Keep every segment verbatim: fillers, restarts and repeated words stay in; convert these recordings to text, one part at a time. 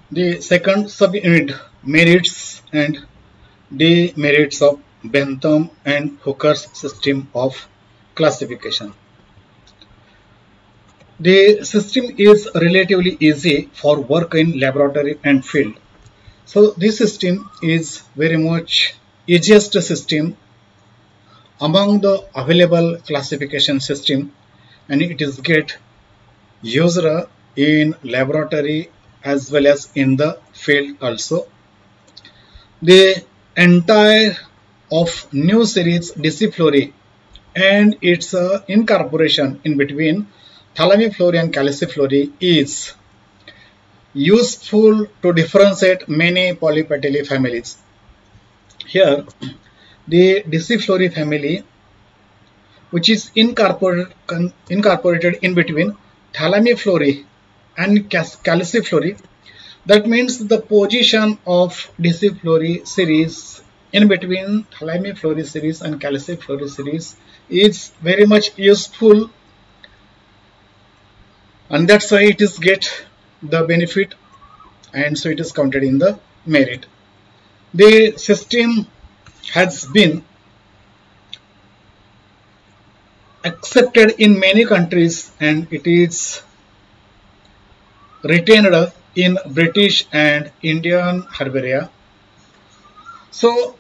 The second subunit, merits and demerits of Bentham and Hooker's system of classification. The system is relatively easy for work in laboratory and field. So this system is very much easiest system among the available classification system, and it is get used in laboratory as well as in the field also. The entire of new series Deciflory and its uh, incorporation in between Thalamiflory and Caliciflory is useful to differentiate many Polypetalli families. Here, the Deciflory family, which is incorporated, incorporated in between Thalamiflory and Caliciflory, that means the position of Deciflory series in between Thalamiflory series and Caliciflory series is very much useful, and that's why it is get the benefit, and so it is counted in the merit. The system has been accepted in many countries and it is retained in British and Indian herbaria. So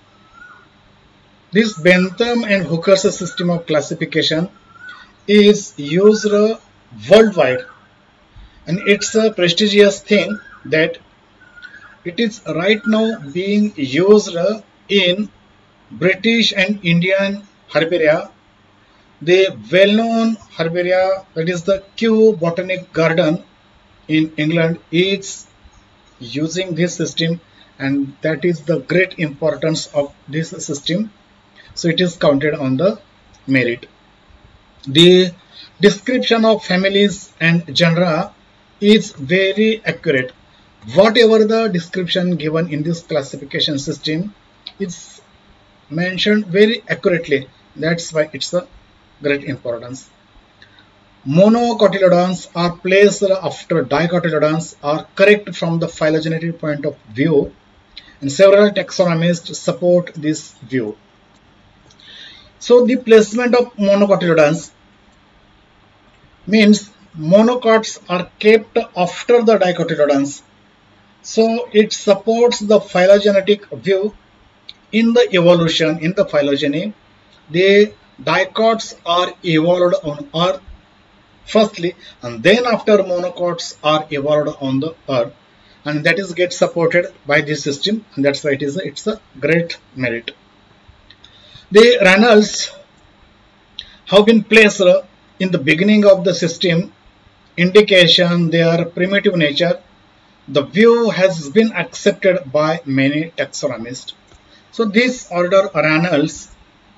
this Bentham and Hooker's system of classification is used worldwide, and it's a prestigious thing that it is right now being used in British and Indian herbaria. The well-known herbaria, that is the Kew Botanic Garden in England, is using this system, and that is the great importance of this system. So it is counted on the merit. The description of families and genera is very accurate. Whatever the description given in this classification system is mentioned very accurately. That's why it's a great importance. Monocotyledons are placed after dicotyledons are correct from the phylogenetic point of view, and several taxonomists support this view. So the placement of monocotyledons means monocots are kept after the dicotyledons. So it supports the phylogenetic view. In the evolution, in the phylogeny, the dicots are evolved on Earth firstly, and then after monocots are evolved on the Earth, and that is get supported by this system, and that's why it is a, it's a great merit. The ranels have been placed in the beginning of the system, indication their primitive nature. The view has been accepted by many taxonomists. So this order ranels,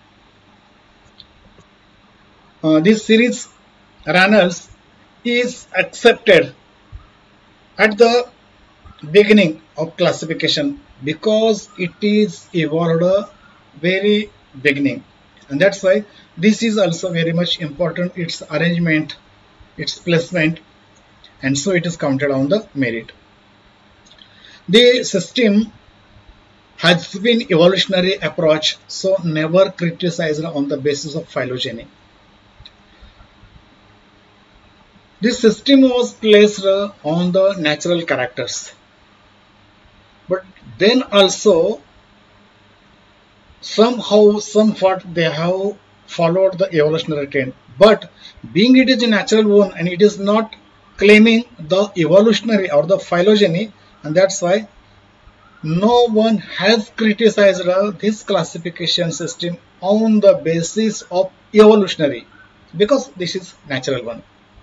uh, this series ranels is accepted at the beginning of classification because it is evolved very beginning, and that's why this is also very much important, its arrangement, its placement, and so it is counted on the merit. The system has been evolutionary approach, so never criticized on the basis of phylogeny. This system was placed on the natural characters, but then also somehow, somewhat they have followed the evolutionary trend. But being it is a natural one and it is not claiming the evolutionary or the phylogeny, and that's why no one has criticized this classification system on the basis of evolutionary, because this is natural one.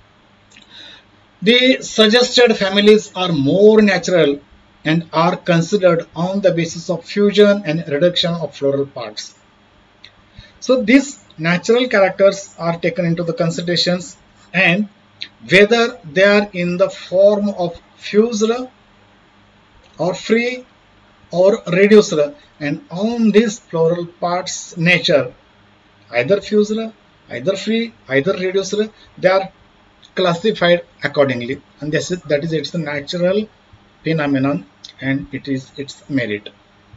The suggested families are more natural and are considered on the basis of fusion and reduction of floral parts. So these natural characters are taken into the considerations, and whether they are in the form of fused or free or reduced, and on these floral parts nature, either fused, either free, either reduced, they are classified accordingly, and this is, that is it's the natural phenomenon, and it is its merit.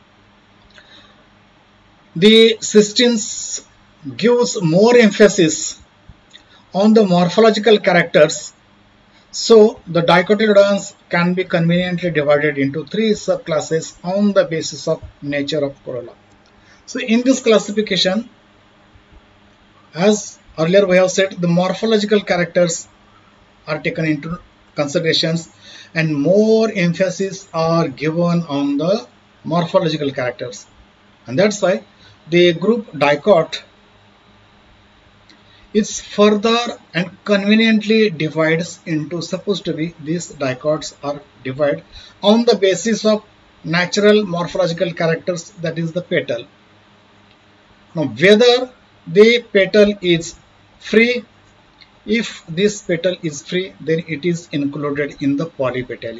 The systems gives more emphasis on the morphological characters, so the dicotyledons can be conveniently divided into three subclasses on the basis of nature of corolla. So in this classification, as earlier we have said, the morphological characters are taken into considerations and more emphasis are given on the morphological characters, and that's why the group dicot is further and conveniently divides into, supposed to be, these dicots are divided on the basis of natural morphological characters, that is the petal. Now whether the petal is free, if this petal is free, then it is included in the polypetally.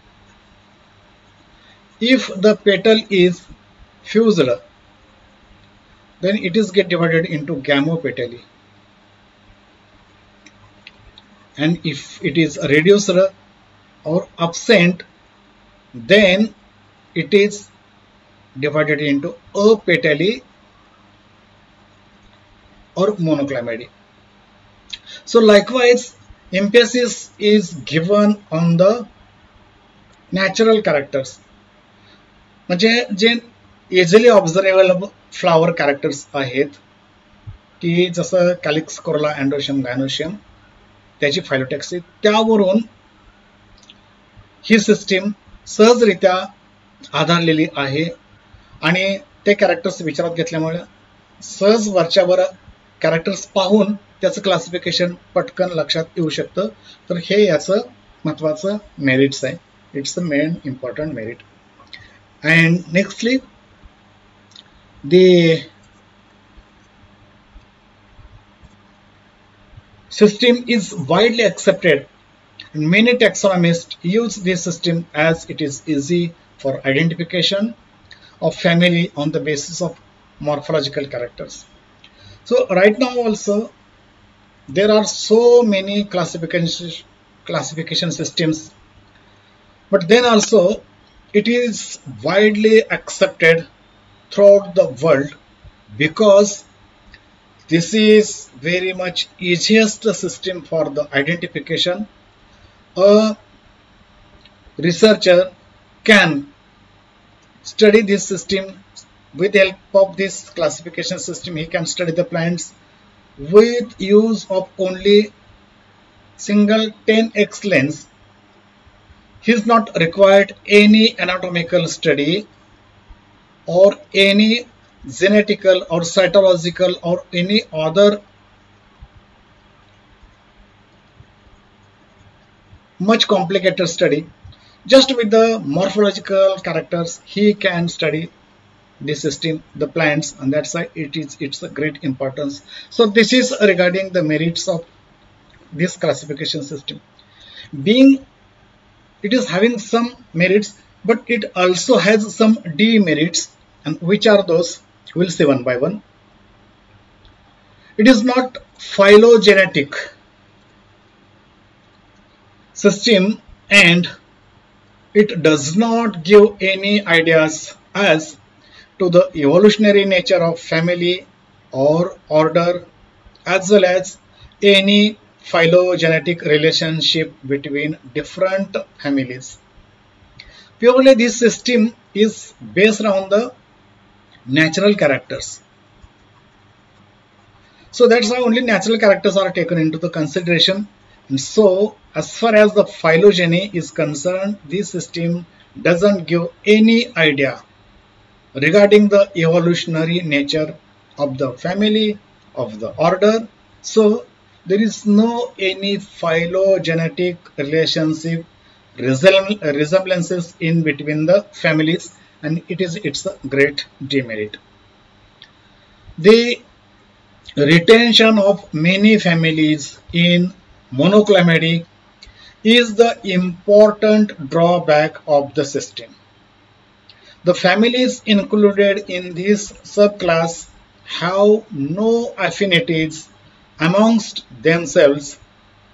If the petal is fused, then it is get divided into gamopetally, and if it is reduced or absent, then it is divided into apetally or monoclymedy. So likewise, emphasis is given on the natural characters, म्हणजे जे easily observable flower characters आहेत की जसं calyx Corolla, androecium, gynoecium, त्याची फायलोटॅक्सी, त्यावरून ही system सहजरित्या आधारलेली आहे आणि ते कॅरेक्टर्स विचारात घेतल्यामुळे सहज वरच्यावर कॅरेक्टर्स पाहून त्याचं क्लासिफिकेशन पटकन लक्षात येऊ शकतं. तर हे याचं महत्त्वाचं मेरिट्स आहे. It's the main important merit. And nextly the system is widely accepted and many taxonomists use this system as it is easy for identification of family on the basis of morphological characters. So right now also there are so many classification classification systems, but then also it is widely accepted throughout the world because this is very much easiest system for the identification. A researcher can study this system with the help of this classification system. He can study the plants with use of only single ten x lens. He is not required any anatomical study or any genetical or cytological or any other much complicated study. Just with the morphological characters he can study the system, the plants, and that's why it is it's a great importance. So this is regarding the merits of this classification system. Being it is having some merits, but it also has some demerits, and which are those we'll see one by one. It is not phylogenetic system and it does not give any ideas as to the evolutionary nature of family or order, as well as any phylogenetic relationship between different families. Purely this system is based on the natural characters. So that's why only natural characters are taken into the consideration. And so as far as the phylogeny is concerned, this system doesn't give any idea regarding the evolutionary nature of the family, of the order. So there is no any phylogenetic relationship resemblances in between the families, and it is it's a great demerit. The retention of many families in monoclymedy is the important drawback of the system. The families included in this subclass have no affinities amongst themselves,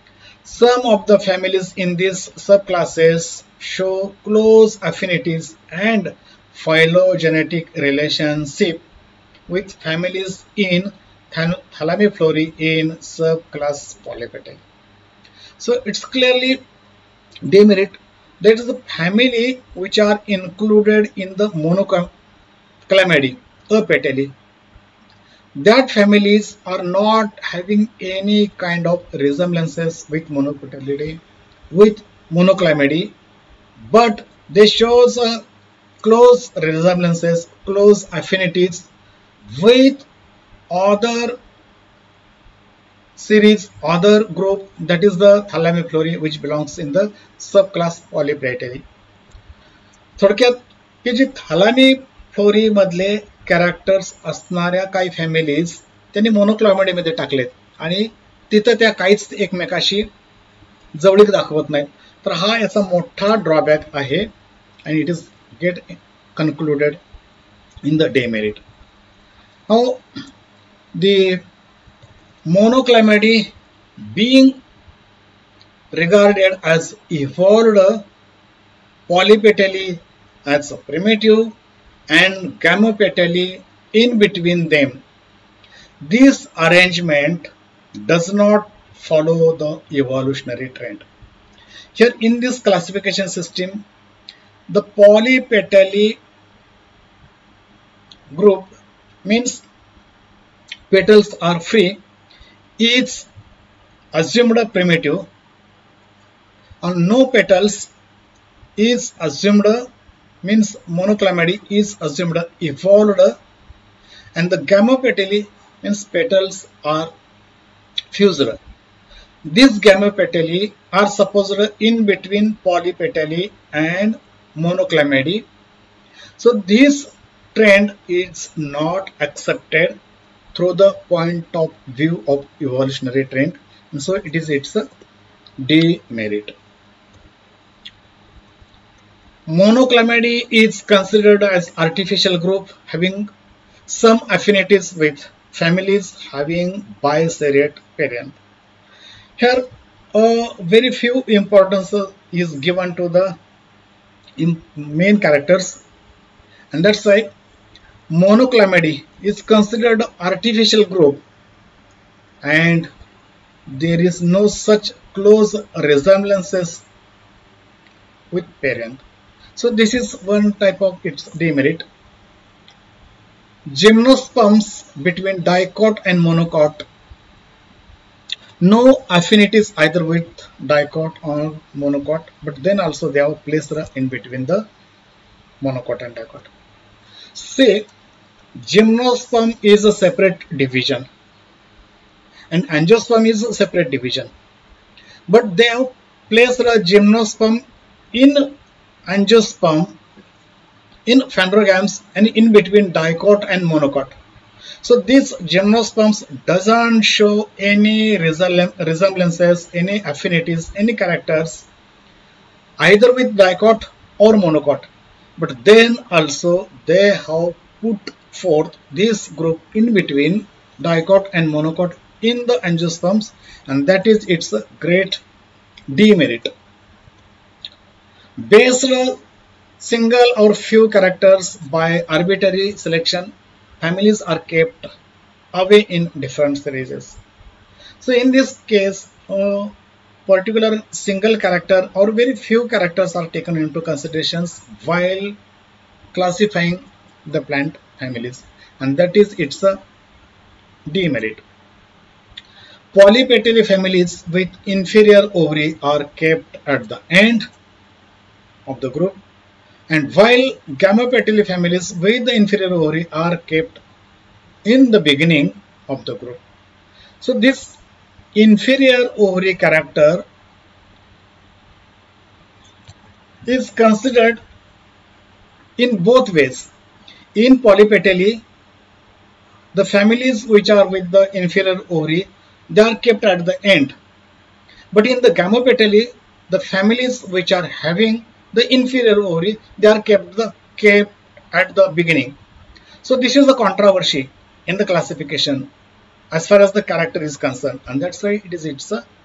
Some of the families in these subclasses show close affinities and phylogenetic relationship with families in Thalamiflorae in subclass Polypetalae. So it's clearly demerit. That is the family which are included in the Monoclamidae, apetalae. That families are not having any kind of resemblances with Monopetalidae, with Monoclamidae, but they shows a close resemblances, close affinities with other series, other group, that is the Thalamiflorae, which belongs in the subclass Polypetalae. थोडक्यात की जी Thalamiflorae मधले characters असणाऱ्या काही families त्यांनी मोनोक्लायमॅडी मध्ये टाकलेत आणि तिथं त्या काहीच एकमेकाशी जवळीक दाखवत नाहीत. तर हा याचा मोठा ड्रॉबॅक आहे आणि it is get concluded in the demerit. Now the monoclamidae being regarded as evolved polypetalae as primitive and gamopetalae in between them. This arrangement does not follow the evolutionary trend. Here in this classification system, the polypetalae group means petals are free, is assumed primitive, and no petals is assumed means monoclamidae is assumed evolved, and the gamopetalae means petals are fused. These gamopetalae are supposed in between polypetalae and monoclamidae. So this trend is not accepted through the point of view of evolutionary trend, and so it is its demerit. Monoclamidae is considered as artificial group having some affinities with families having biseriate parent. Here uh, very few importance is given to the main characters, and that's why Monoclamidae is considered artificial group and there is no such close resemblances with parent. So this is one type of its demerit. Gymnosperms between dicot and monocot, no affinities either with dicot or monocot, but then also they have placed in between the monocot and dicot. Say gymnosperm is a separate division and angiosperm is a separate division, but they have placed a gymnosperm in angiosperm in phanerogams and in between dicot and monocot. So these gymnosperms doesn't show any resemblances, any affinities, any characters either with dicot or monocot, but then also they have put forth this group in between dicot and monocot in the angiosperms, and that is its great demerit. Based on single or few characters by arbitrary selection, families are kept away in different series. So in this case, uh, particular single character or very few characters are taken into considerations while classifying the plant families, and that is its a demerit. Polypetalae families with inferior ovary are kept at the end of the group, and while gamopetalae families with the inferior ovary are kept in the beginning of the group. So this inferior ovary character is considered in both ways. In Polypetalae, the families which are with the inferior ovary, they are kept at the end, but in the Gamopetalae, the families which are having the inferior ovary, they are kept the kept at the beginning. So this is the controversy in the classification as far as the character is concerned, and that's why it is its a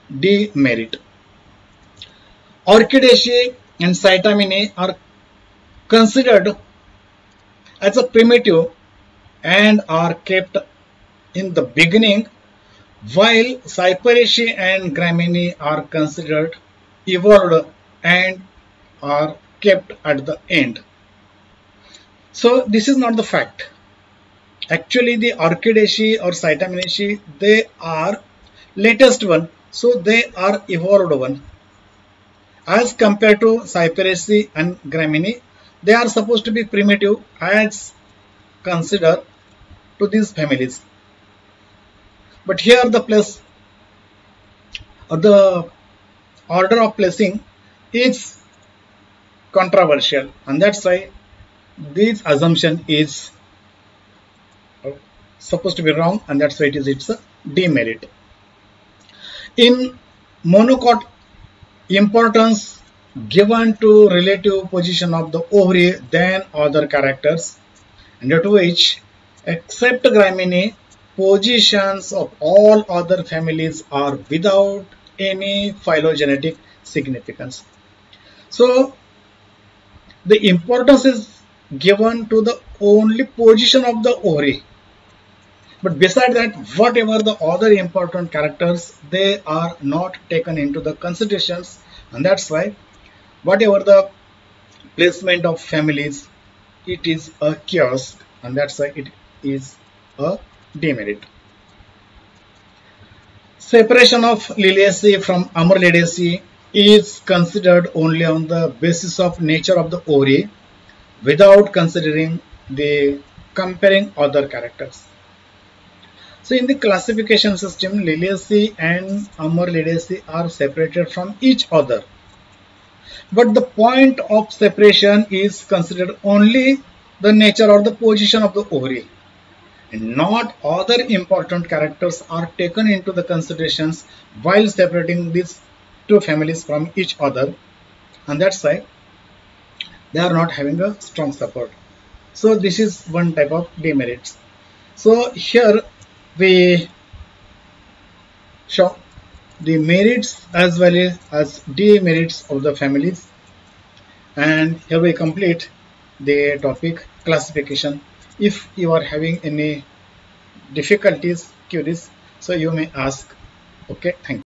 demerit. Orchidaceae and Cytaminae are considered as a primitive and are kept in the beginning, while Cyperaceae and Gramineae are considered evolved and are kept at the end. So this is not the fact. Actually, the Orchidaceae or Cytaminaceae, they are latest one, so they are evolved one. As compared to Cyperaceae and Gramineae, they are supposed to be primitive as considered to these families. But here the place or the order of placing is controversial, and that's why this assumption is supposed to be wrong, and that's why it is its a demerit. In monocot, importance given to relative position of the ovary than other characters, and at which except Gramineae, positions of all other families are without any phylogenetic significance. So the importance is given to the only position of the ovary, but beside that, whatever the other important characters, they are not taken into the considerations, and that's why whatever the placement of families, it is a chaos, and that's why it is a demerit. Separation of Liliaceae from Amaryllidaceae is considered only on the basis of nature of the ovary, without considering the comparing other characters. So in the classification system, Liliaceae and Amaryllidaceae are separated from each other, but the point of separation is considered only the nature or the position of the ovary, and not other important characters are taken into the considerations while separating these two families from each other, and that's why they are not having a strong support. So this is one type of demerits. So here we show the merits as well as demerits of the families, and here we complete the topic classification. If you are having any difficulties, queries, so you may ask. Okay, thank you.